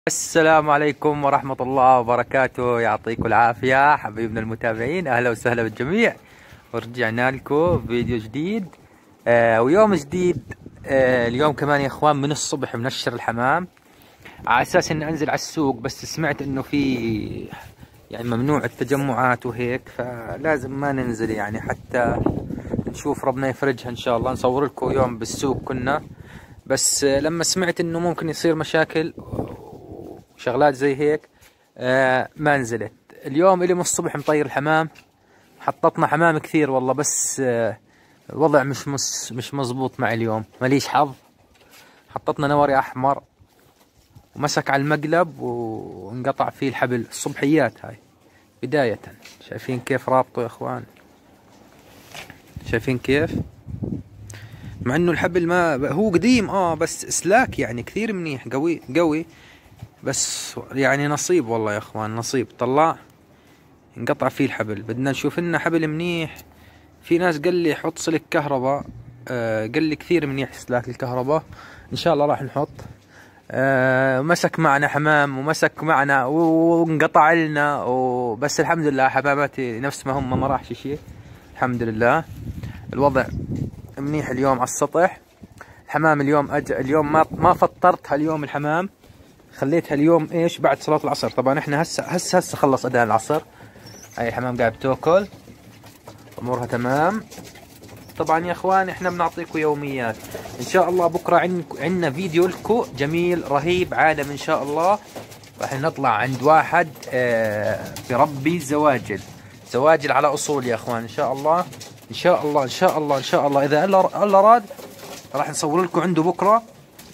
السلام عليكم ورحمة الله وبركاته، يعطيكم العافية حبايبنا المتابعين، أهلا وسهلا بالجميع. ورجعنا لكم فيديو جديد ويوم جديد. اليوم كمان يا اخوان من الصبح منشر الحمام على اساس اني انزل على السوق، بس سمعت انه في يعني ممنوع التجمعات وهيك، فلازم ما ننزل يعني حتى نشوف ربنا يفرجها ان شاء الله. نصور لكم يوم بالسوق كنا، بس لما سمعت انه ممكن يصير مشاكل شغلات زي هيك ما نزلت. اليوم الي من الصبح مطير الحمام، حطتنا حمام كثير والله، بس الوضع مش مزبوط معي اليوم، ماليش حظ. حطتنا نوري احمر ومسك على المقلب وانقطع فيه الحبل. الصبحيات هاي بداية، شايفين كيف رابطه يا اخوان؟ شايفين كيف؟ مع انه الحبل ما هو قديم بس اسلاك يعني كثير منيح، قوي قوي، بس يعني نصيب والله يا اخوان، نصيب. طلع انقطع فيه الحبل، بدنا نشوف لنا حبل منيح. في ناس قال لي حط سلك كهرباء، قال لي كثير منيح سلاك الكهرباء، ان شاء الله راح نحط. مسك معنا حمام ومسك معنا وانقطع لنا بس الحمد لله حماماتي نفس ما هم، ما راحش شيء الحمد لله. الوضع منيح اليوم على السطح. الحمام اليوم اليوم ما فطرتها اليوم الحمام، خليتها اليوم ايش بعد صلاة العصر. طبعا احنا هسه خلص اذان العصر. هاي الحمام قاعد بتاكل، امورها تمام. طبعا يا اخوان احنا بنعطيكم يوميات ان شاء الله. بكره عندنا فيديو لكم جميل رهيب عالم ان شاء الله. راح نطلع عند واحد بربي زواجل على اصول يا اخوان، ان شاء الله ان شاء الله ان شاء الله ان شاء الله، اذا الله راد راح نصور لكم عنده بكره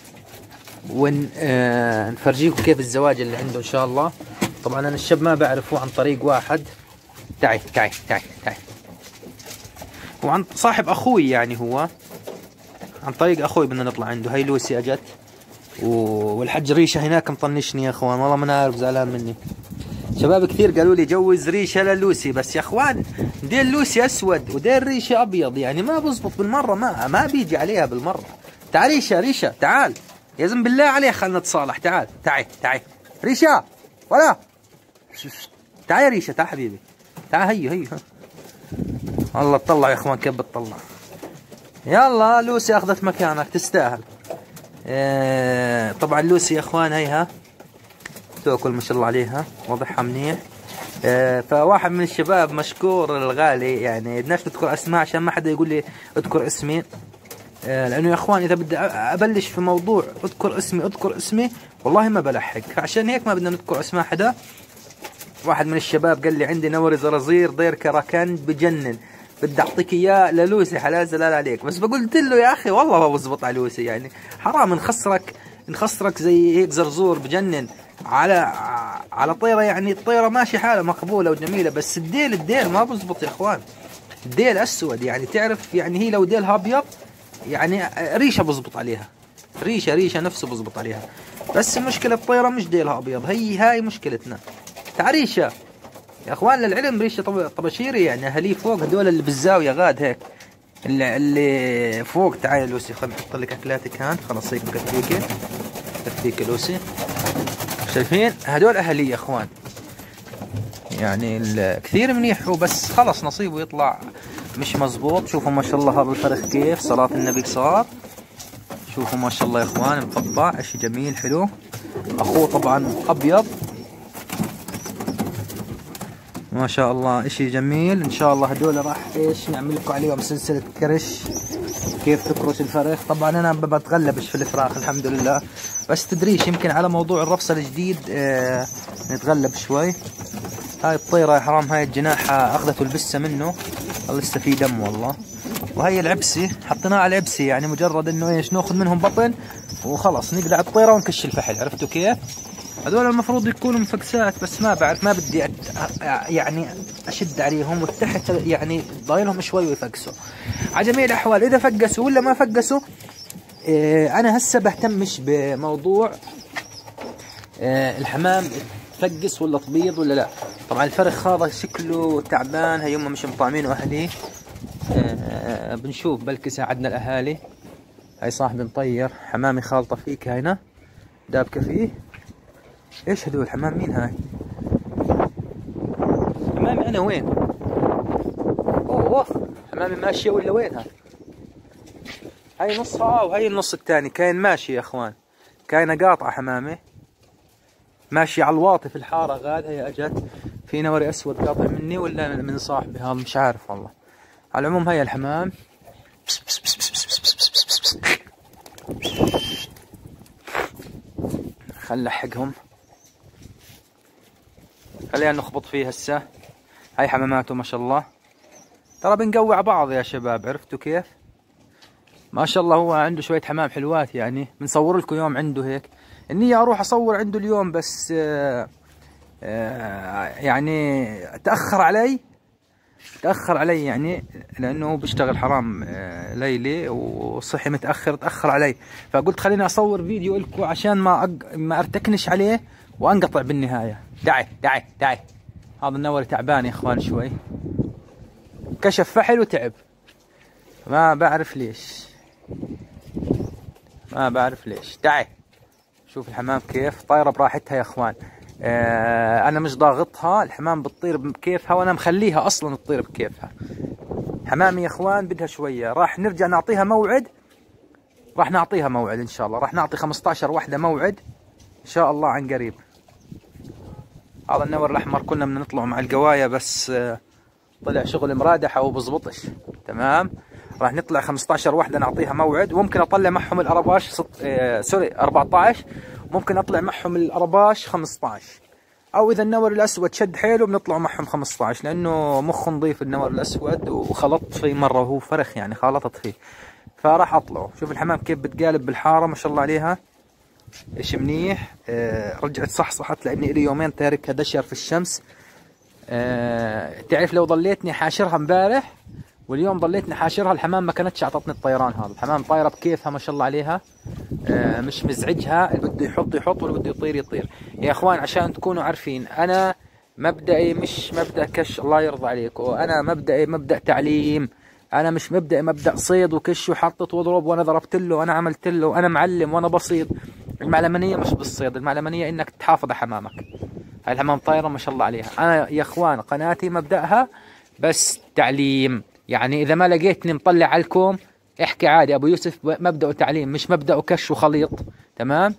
ونفرجيكم كيف الزواج اللي عنده ان شاء الله. طبعا انا الشاب ما بعرفه عن طريق واحد، تعي وعن صاحب اخوي، يعني هو عن طريق اخوي بدنا نطلع عنده. هاي لوسي اجت والحج ريشه هناك مطنشني يا اخوان، والله ما عارف، زعلان مني. شباب كثير قالوا لي جوز ريشه للوسي، بس يا اخوان ديل لوسي اسود وديل ريشه ابيض، يعني ما بزبط بالمره، ما بيجي عليها بالمره. تعال ريشه تعال يا زلمه بالله عليك، خلنا نتصالح. تعي ريشه، ولا تعال يا ريشه، تعال حبيبي، تعال هي والله تطلع يا اخوان كيف بتطلع. يلا لوسي اخذت مكانك، تستاهل. طبعا لوسي يا اخوان هيها تاكل ما شاء الله عليها، وضعها منيح. فواحد من الشباب مشكور الغالي، يعني بدناش نذكر اسماء عشان ما حدا يقول لي اذكر اسمي، لانه يا اخوان اذا بدي ابلش في موضوع اذكر اسمي والله ما بلحق، فعشان هيك ما بدنا نذكر اسماء حدا. واحد من الشباب قال لي عندي نوري زرازير دير كراكند بجنن، بدي اعطيك اياه للوسي، حلال زلال عليك. بس قلت له يا اخي والله ما بزبط على لوسي، يعني حرام نخسرك زي هيك زرزور بجنن على طيره، يعني الطيره ماشي حالها مقبوله وجميله، بس الديل ما بزبط يا اخوان. الديل اسود، يعني تعرف، يعني هي لو ديلها ابيض يعني ريشه بزبط عليها، ريشه نفسه بزبط عليها، بس المشكله الطيره مش ديلها ابيض، هاي مشكلتنا. تعريشه يا اخوان للعلم، ريشه طباشيري، يعني اهاليه فوق هذول اللي بالزاويه غاد هيك، اللي فوق. تعال لوسي خلينا نحط لك اكلاتك هان، خلاص هيك كفيك لوسي. شايفين هذول اهاليه يا اخوان، يعني كثير منيح هو، بس خلص نصيبه يطلع مش مزبوط. شوفوا ما شاء الله هذا الفرخ كيف صلاة النبي صار، شوفوا ما شاء الله يا اخوان، مقطع اشي جميل حلو. اخوه طبعا ابيض ما شاء الله، اشي جميل. ان شاء الله هدول راح ايش نعمل لكم عليهم سلسلة كرش، كيف تكرش الفرخ. طبعا انا ما بتغلبش في الفراخ الحمد لله، بس تدريش يمكن على موضوع الرفصة الجديد نتغلب شوي. هاي الطيرة يا حرام، هاي الجناح اخذته البسة منه، لسه في دم والله. وهي العبسي حطيناها على العبسي، يعني مجرد انه ايش ناخذ منهم بطن وخلص نقلع الطيرة ونكش الفحل، عرفتوا كيف؟ هذول المفروض يكونوا مفقسات، بس ما بعرف، ما بدي يعني اشد عليهم، والتحت يعني ضايلهم شوي ويفقسوا. على جميع الاحوال اذا فقسوا ولا ما فقسوا، انا هسه بهتمش بموضوع الحمام تفقس ولا تبيض ولا لا. طبعا الفرخ هذا شكله تعبان، هي هم مش مطعمينه اهلي. بنشوف بلكي ساعدنا الاهالي. هاي صاحبي مطير حمامي خالطه فيك، هينا دابكه فيه. ايش هذول حمام مين هاي؟ حمامي انا وين؟ اوه حمامي ماشية ولا وين هاي؟ هاي نصها وهي النص الثاني كاين ماشي يا اخوان، كاينه قاطعة حمامي ماشي على الواطي في الحارة غاد. هي اجت في نوري اسود قاطع مني ولا من صاحبي هذا مش عارف والله. على العموم هي الحمام خل نلحقهم، خلينا نخبط فيه هسه. هاي حماماته ما شاء الله، ترى بنقوع بعض يا شباب، عرفتوا كيف؟ ما شاء الله هو عنده شوية حمام حلوات يعني. بنصور لكم يوم عنده هيك، النية اروح اصور عنده اليوم بس يعني تأخر علي يعني، لأنه بيشتغل حرام ليلي وصحي متأخر، تأخر علي. فقلت خليني أصور فيديو لكم عشان ما أرتكنش عليه وأنقطع بالنهاية. تعي هذا النوري تعبان يا إخوان شوي، كشف فحل وتعب، ما بعرف ليش. تعي شوف الحمام كيف طايرة براحتها يا إخوان. انا مش ضاغطها، الحمام بتطير بكيفها وانا مخليها اصلا تطير بكيفها. حمامي يا اخوان بدها شويه، راح نرجع نعطيها موعد، ان شاء الله راح نعطي 15 وحده موعد ان شاء الله عن قريب. هذا النور الاحمر كنا بدنا نطلع مع القوايا بس طلع شغل مرادحه وبزبطش تمام. راح نطلع 15 وحده نعطيها موعد، وممكن اطلع معهم الارباش سوري 14، ممكن اطلع معهم الارباش 15، او اذا النور الاسود شد حيله بنطلع معهم 15، لانه مخه نظيف النور الاسود وخلطت فيه مره وهو فرخ يعني خلطت فيه، فراح اطلعه. شوف الحمام كيف بتقالب بالحاره ما شاء الله عليها، ايش منيح. رجعت صحصحت لاني الي يومين تاركها دشر في الشمس. تعرف لو ضليتني حاشرها امبارح واليوم ضليتني حاشرها، الحمام ما كانتش اعطتني الطيران هذا. الحمام طايره بكيفها ما شاء الله عليها، مش مزعجها، اللي بده يحط واللي بده يطير. يا اخوان عشان تكونوا عارفين، انا مبدئي مش مبدأ كش، الله يرضى عليكم، انا مبدئي مبدأ تعليم، انا مش مبدأ صيد وكش وحطت واضرب وانا ضربت له وانا عملت له وانا معلم وانا بصيد. المعلمانيه مش بالصيد، المعلمانيه انك تحافظ على حمامك. هاي الحمام طايره ما شاء الله عليها. انا يا اخوان قناتي مبدأها بس تعليم، يعني اذا ما لقيتني مطلع عليكم احكي عادي، ابو يوسف مبدأه تعليم مش مبدأه كش وخليط تمام.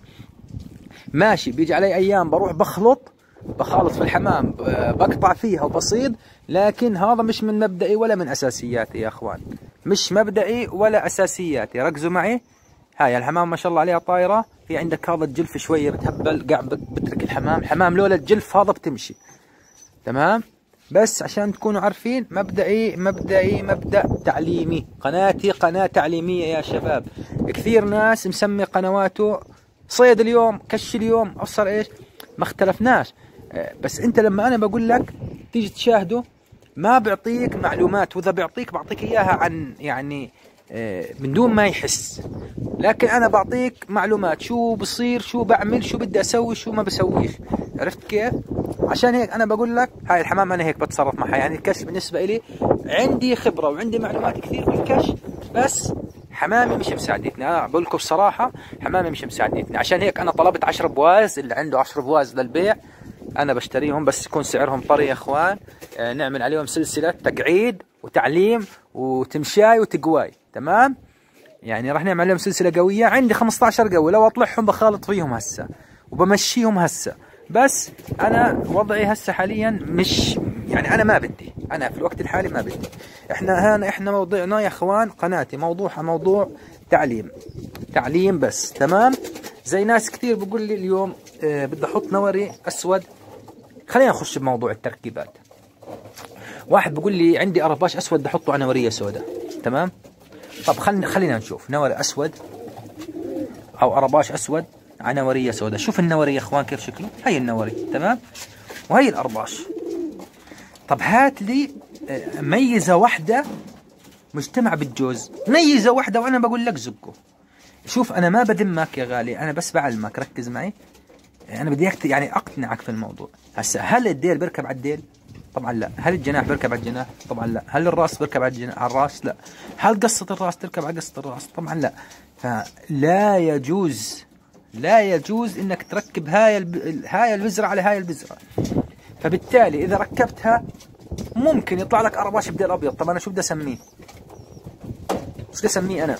ماشي بيجي علي ايام بروح بخالط في الحمام بقطع فيها وبصيد، لكن هذا مش من مبدئي ولا من اساسياتي يا اخوان، مش مبدئي ولا اساسياتي، ركزوا معي. هاي الحمام ما شاء الله عليها طايره. في عندك هذا الجلف شويه بتهبل قاعد بترك الحمام لولا الجلف هذا بتمشي تمام. بس عشان تكونوا عارفين مبدئي مبدأ تعليمي، قناتي قناة تعليمية يا شباب. كثير ناس مسمي قنواته صيد اليوم كش اليوم أبصر ايش، ما اختلفناش، بس انت لما انا بقول لك تيجي تشاهده ما بعطيك معلومات، واذا بعطيك اياها عن يعني من دون ما يحس، لكن انا بعطيك معلومات شو بصير، شو بعمل، شو بدي اسوي، شو ما بسويش، عرفت كيف؟ عشان هيك انا بقول لك هاي الحمام انا هيك بتصرف معها. يعني الكش بالنسبه لي عندي خبره وعندي معلومات كثير في الكش، بس حمامي مش مساعدتني. انا بقول لكم بصراحه حمامي مش مساعدتني، عشان هيك انا طلبت 10 بواز، اللي عنده 10 بواز للبيع انا بشتريهم، بس يكون سعرهم طري يا اخوان. نعمل عليهم سلسله تقعيد وتعليم وتمشاي وتقواي تمام. يعني راح نعمل عليهم سلسله قويه. عندي 15 قوي، لو اطلعهم بخالط فيهم هسه وبمشيهم هسه، بس انا وضعي هسه حاليا مش يعني انا ما بدي، انا في الوقت الحالي ما بدي. احنا موضوعنا يا اخوان قناتي موضوعها موضوع تعليم بس تمام. زي ناس كثير بقول لي اليوم بدي احط نوري اسود. خلينا نخش بموضوع التركيبات. واحد بقول لي عندي قرباش اسود بدي احطه على نوريه سوداء تمام. طب خلينا نشوف نوري اسود او قرباش اسود على نوريه سوداء. شوف النوري يا اخوان كيف شكله، هي النوري تمام وهي القرباش. طب هات لي ميزه واحده مجتمع بالجوز، ميزه واحده وانا بقول لك زقه. شوف انا ما بدمك يا غالي، انا بس بعلمك، ركز معي. انا بدي اياك يعني اقنعك في الموضوع. هسه هل الديل بيركب على الديل؟ طبعا لا. هل الجناح بيركب على الجناح؟ طبعا لا. هل الراس بيركب على الراس؟ لا. هل قصة الراس تركب على قصة الراس؟ طبعا لا. فلا يجوز لا يجوز انك تركب هاي البذرة على هاي البذرة. فبالتالي اذا ركبتها ممكن يطلع لك قرباش بديل ابيض. طب انا شو بدي اسميه؟ شو بدي اسميه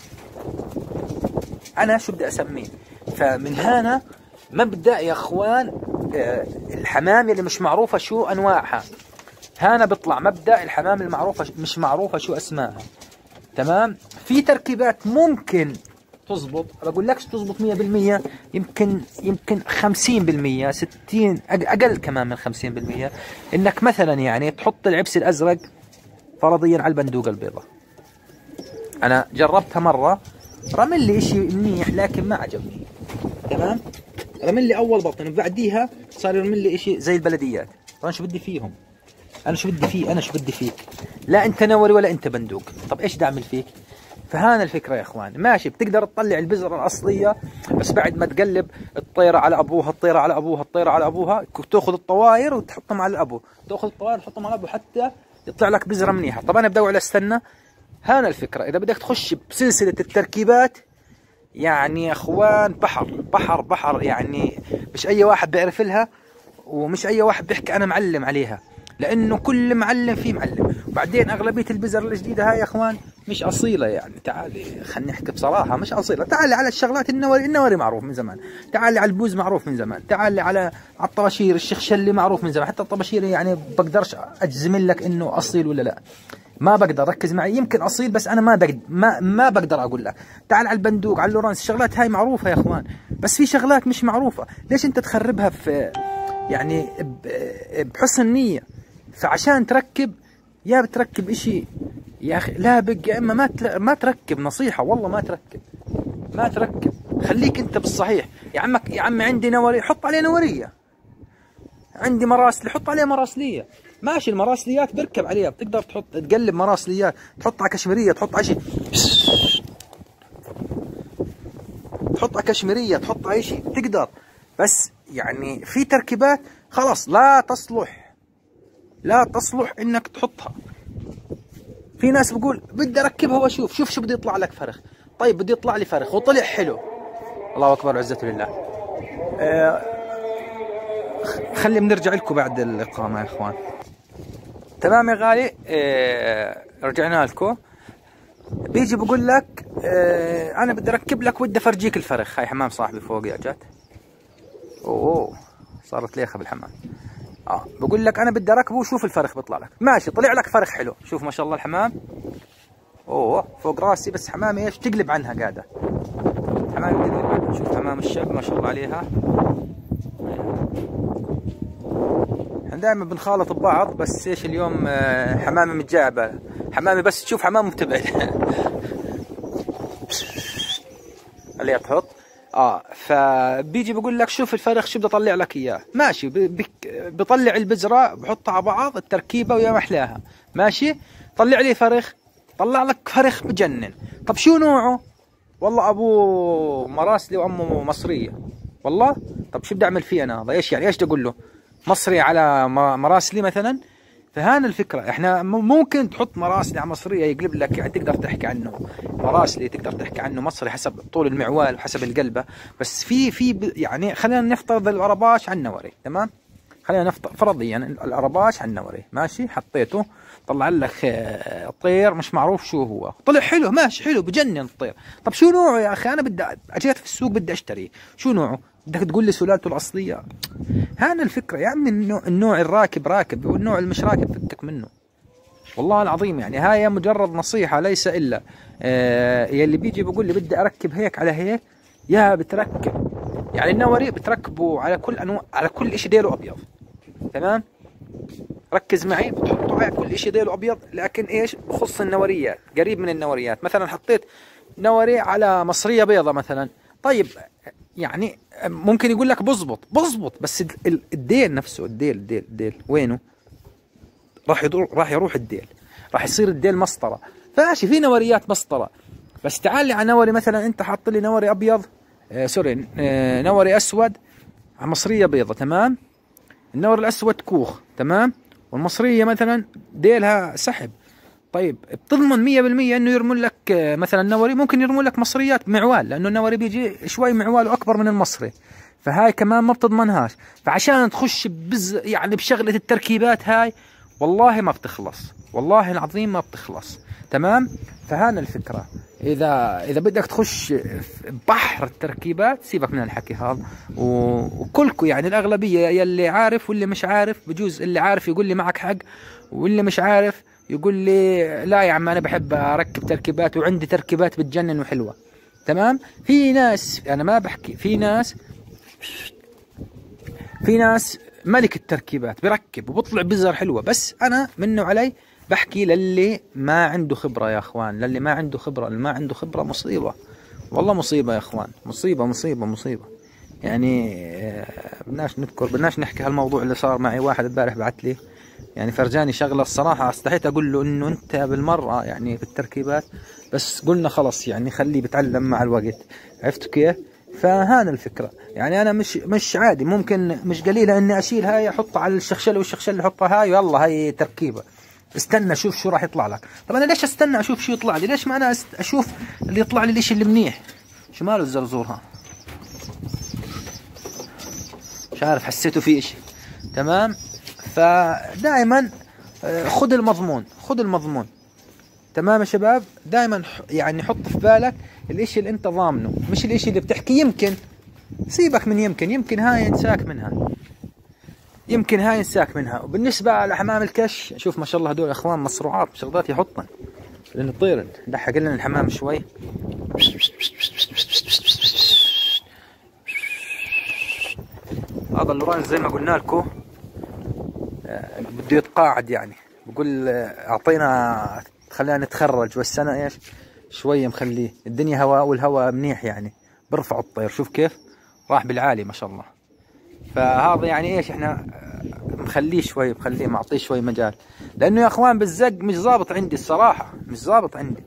انا شو بدي اسميه؟ فمن هنا مبدأ يا اخوان الحمام اللي مش معروفة شو انواعها، هنا بيطلع مبدأ الحمام المعروفة مش معروفة شو اسمائها. تمام. في تركيبات ممكن تزبط، بقول لكش تزبط 100%، يمكن 50%، 60، اقل كمان من 50%. انك مثلا يعني تحط العبس الازرق فرضيا على البندوقة البيضاء. انا جربتها مرة، رمل لي اشي منيح لكن ما عجبني. تمام. رمل لي اول بطن وبعديها صار يرمل لي اشي زي البلديات. انا شو بدي فيهم؟ انا شو بدي فيك؟ لا انت نوري ولا انت بندوق. طب ايش بدي اعمل فيك؟ فهنا الفكرة يا اخوان. ماشي بتقدر تطلع البذرة الأصلية، بس بعد ما تقلب الطيرة على أبوها، الطيرة على أبوها، الطيرة على أبوها، تأخذ الطواير وتحطهم على الأبو، تأخذ الطواير وتحطهم على الأبو حتى يطلع لك بذرة منيحة. طب أنا بدي على استنى. هنا الفكرة. إذا بدك تخش بسلسلة التركيبات يعني يا اخوان بحر يعني مش أي واحد بيعرف لها، ومش أي واحد بيحكي أنا معلم عليها، لأنه كل معلم فيه معلم. وبعدين أغلبية البذر الجديدة هاي يا اخوان مش أصيلة. يعني تعالي خلينا نحكي بصراحة مش أصيلة. تعالي على الشغلات النوري معروف من زمان، تعالي على البوز معروف من زمان، تعالي على الطباشير الشخشلي معروف من زمان. حتى الطباشير يعني بقدرش أجزم لك إنه أصيل ولا لا، ما بقدر. ركز معي، يمكن أصيل بس أنا ما بقدر أقول لك. تعال على البندوق، على اللورانس، الشغلات هاي معروفة يا اخوان، بس في شغلات مش معروفة. ليش أنت تخربها في يعني بحسن نية؟ فعشان تركب يا بتركب اشي يا اخي لابق، يا اما ما تركب. نصيحة والله ما تركب. خليك انت بالصحيح. يا عمي عندي نوري حط عليه نورية، عندي مراسلي حط عليه مراسلية. ماشي المراسليات بركب عليها، بتقدر تقلب مراسليات، تحط على كشميرية، تحط على شيء، تحط على كشميرية، تحط على شيء تقدر. بس يعني في تركيبات خلاص لا تصلح انك تحطها. في ناس بقول بدي اركبها واشوف شو بده يطلع لك فرخ. طيب بدي يطلع لي فرخ وطلع حلو، الله اكبر عزة لله. خلي بنرجع لكم بعد الاقامة يا اخوان. تمام يا غالي. رجعنا لكم. بيجي بقول لك انا بدي اركب لك ودي افرجيك الفرخ. هاي حمام صاحبي فوق يا جات. اوه صارت ليخه بالحمام. بقول لك انا بدي اركبه وشوف الفرخ بيطلع لك. ماشي طلع لك فرخ حلو. شوف ما شاء الله الحمام. اوه فوق راسي، بس حمامي ايش تقلب عنها قاعده. حمامي تقلب عنها. شوف حمام الشاب ما شاء الله عليها. احنا دائما بنخالط ببعض، بس ايش اليوم حمامي متجاعبه. حمامي بس تشوف حمامه بتبعد. اللي تحط فبيجي بقول لك شوف الفرخ شو بدي اطلع لك اياه. ماشي بطلع البذره بحطها على بعض التركيبه ويا محلاها. ماشي طلع لي فرخ، طلع لك فرخ بجنن. طب شو نوعه؟ والله ابوه مراسلي وامه مصريه. والله طب شو بدي اعمل فيه انا هذا؟ ايش يعني ايش بدي اقول له؟ مصري على مراسلي مثلا؟ فهان الفكرة. احنا ممكن تحط مراسلي على مصرية يقلب لك، يعني تقدر تحكي عنه مراسلي، تقدر تحكي عنه مصري حسب طول المعوال وحسب القلبة. بس في يعني خلينا نفترض القرباش على النوري. تمام. خلينا نفترض فرضيا القرباش على النوري. ماشي حطيته طلع لك طير مش معروف شو هو، طلع حلو ماشي حلو بجنن الطير. طب شو نوعه يا اخي؟ انا بدي اجيت في السوق بدي اشتري، شو نوعه؟ بدك تقول لي سلالته الاصليه؟ هان الفكره يا عمي. النوع الراكب راكب والنوع اللي مش راكب فكك منه. والله العظيم يعني هاي مجرد نصيحه ليس الا يلي بيجي بقول لي بدي اركب هيك على هيك. يا بتركب يعني النوري بتركبه على كل انواع، على كل شيء ديله ابيض. تمام. ركز معي، بتحطوا على كل شيء ديله ابيض، لكن ايش بخص النوريات قريب من النوريات. مثلا حطيت نوري على مصريه بيضة مثلا، طيب يعني ممكن يقول لك بزبط بس الديل نفسه، الديل وينه؟ راح يروح الديل، راح يصير الديل مسطره. فماشي في نوريات مسطره، بس تعال لي على نوري مثلا انت حاط لي نوري ابيض سوري نوري اسود على مصريه بيضة. تمام. النور الاسود كوخ. تمام. والمصريه مثلا ديلها سحب. طيب بتضمن 100% انه يرمون لك مثلا نوري؟ ممكن يرمون لك مصريات معوال، لانه النوري بيجي شوي معواله اكبر من المصري، فهاي كمان ما بتضمنهاش. فعشان تخش يعني بشغله التركيبات هاي والله ما بتخلص، والله العظيم ما بتخلص. تمام. فهانا الفكره، اذا بدك تخش بحر التركيبات سيبك من الحكي هذا، وكلكم يعني الاغلبيه يلي عارف واللي مش عارف، بجوز اللي عارف يقول لي معك حق، واللي مش عارف يقول لي لا يا عم انا بحب اركب تركيبات وعندي تركيبات بتجنن وحلوه. تمام. في ناس، انا ما بحكي، في ناس ملك التركيبات بركب وبطلع بزر حلوه، بس انا منه علي بحكي للي ما عنده خبره يا اخوان، للي ما عنده خبره، اللي ما عنده خبره مصيبه، والله مصيبه يا اخوان، مصيبه مصيبه مصيبه. يعني بدناش نحكي هالموضوع اللي صار معي. واحد امبارح بعت لي يعني فرجاني شغله الصراحه استحيت اقول له انه انت بالمره يعني بالتركيبات، بس قلنا خلص يعني خليه بتعلم مع الوقت. عرفت كيف؟ فهان الفكره. يعني انا مش عادي، ممكن مش قليله اني اشيل هاي احطها على الشخشله والشخشله احطها هاي يلا هاي تركيبه، استنى شوف شو راح يطلع لك. طب انا ليش استنى اشوف شو يطلع لي؟ ليش ما انا اشوف اللي يطلع لي الاشي اللي منيح؟ شو ماله الزرزور ها؟ مش عارف، حسيته في اشي. تمام. فدائما خذ المضمون، خذ المضمون. تمام يا شباب. دائما يعني حط في بالك الاشي اللي انت ضامنه، مش الاشي اللي بتحكي يمكن. سيبك من يمكن هاي ينساك منها، يمكن هاي ينساك منها. وبالنسبة لحمام الكش، شوف ما شاء الله هدول اخوان مصروعات شغلات يحطن لانه طيرن. دحق لنا الحمام شوي. هذا اللوران زي ما قلنا لكم بده يتقاعد، يعني بقول اعطينا خلينا نتخرج، بس انا ايش شويه مخليه الدنيا هواء، والهواء منيح يعني برفع الطير. شوف كيف راح بالعالي ما شاء الله. فهذا يعني ايش احنا مخليه شوي، مخليه معطيه شوي مجال، لانه يا اخوان بالزق مش ظابط عندي الصراحه، مش ظابط عندي.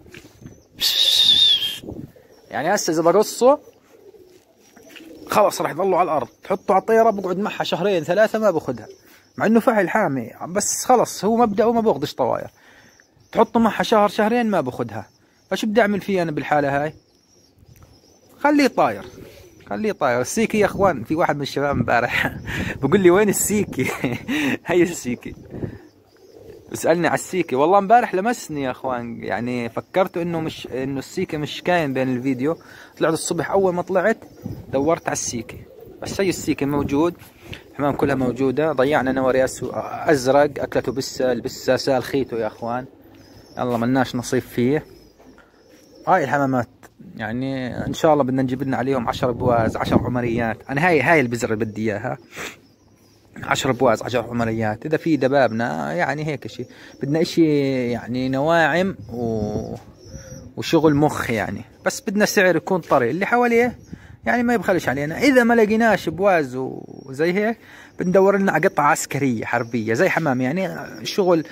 يعني هسه اذا بقصه خلاص راح يظلوا على الارض، تحطه على الطياره بقعد معها شهرين ثلاثه ما باخذها، مع انه فعل حامي، بس خلص هو مبدأه ما باخذش طواير. تحطه معها شهر شهرين ما باخذها، فشو بدي اعمل فيه انا بالحاله هاي؟ خليه طاير، خليه طاير. السيكي يا اخوان، في واحد من الشباب امبارح بقول لي وين السيكي؟ هي السيكي، بسألني على السيكي. والله امبارح لمسني يا اخوان، يعني فكرت انه السيكي مش كاين بين الفيديو. طلعت الصبح اول ما طلعت دورت على السيكي، بس هي السيكي موجود، الحمام كلها موجودة. ضيعنا نوري ازرق اكلته البسة سال خيته يا اخوان، يلا ملناش نصيب فيه. هاي الحمامات يعني ان شاء الله بدنا نجيب لنا عليهم 10 بواز 10 عمريات. انا هاي البزر اللي بدي اياها، 10 بواز 10 عمريات. اذا في دبابنا يعني هيك شيء، بدنا اشي يعني نواعم وشغل مخ يعني، بس بدنا سعر يكون طري اللي حواليه يعني ما يبخلش علينا. اذا ما لقيناش بواز وزي هيك بندور لنا على قطعه عسكريه حربيه زي حمام، يعني شغل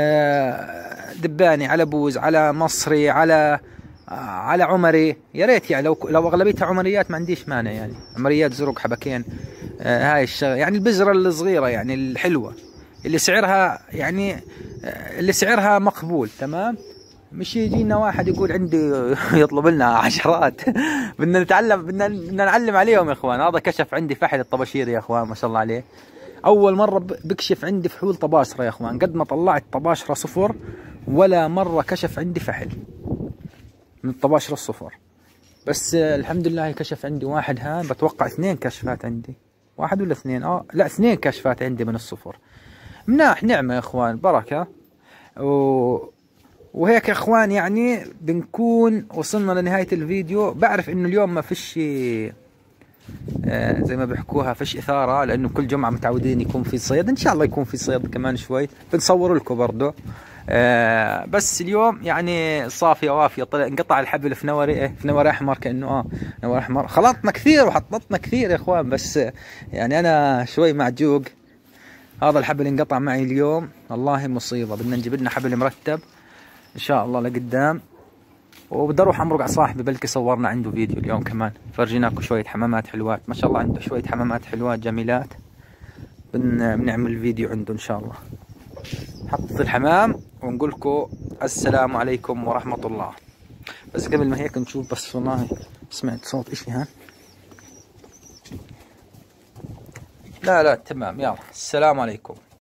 دباني على بوز على مصري على عمري. يا ريت يعني لو اغلبيتها عمريات ما عنديش مانع، يعني عمريات زرق حبكين. هاي الشغله يعني البزره الصغيره يعني الحلوه اللي سعرها يعني اللي سعرها مقبول. تمام. مش يجينا واحد يقول عندي يطلب لنا عشرات. بدنا نتعلم، بدنا نعلم عليهم يا اخوان. هذا كشف عندي فحل الطباشير يا اخوان ما شاء الله عليه، اول مره بكشف عندي فحول طباشره يا اخوان. قد ما طلعت طباشره صفر ولا مره كشف عندي فحل من الطباشره الصفر. بس الحمد لله كشف عندي واحد، ها بتوقع 2 كشفات عندي، 1 ولا 2 لا 2 كشفات عندي من الصفر. مناح نعمه يا اخوان، بركه. وهيك يا اخوان يعني بنكون وصلنا لنهايه الفيديو. بعرف انه اليوم ما فيش زي ما بيحكوها فيش اثاره، لانه كل جمعه متعودين يكون في صيد. ان شاء الله يكون في صيد كمان شوي، بنصور لكم برضه. بس اليوم يعني صافيه وافيه. طلع انقطع الحبل في نوري، في نوري احمر، كانه نوري احمر. خلطنا كثير وحططنا كثير يا اخوان، بس يعني انا شوي معجوق. هذا الحبل انقطع معي اليوم، والله مصيبه. بدنا نجيب لنا حبل مرتب ان شاء الله لقدام. وبدي اروح امرق على صاحبي، بلكي صورنا عنده فيديو اليوم كمان، فرجيناكم شويه حمامات حلوات ما شاء الله. عنده شويه حمامات حلوات جميلات، بنعمل فيديو عنده ان شاء الله. حط الحمام ونقول لكم السلام عليكم ورحمة الله. بس قبل ما هيك نشوف، بس والله سمعت صوت اشي. ها لا تمام، يلا السلام عليكم.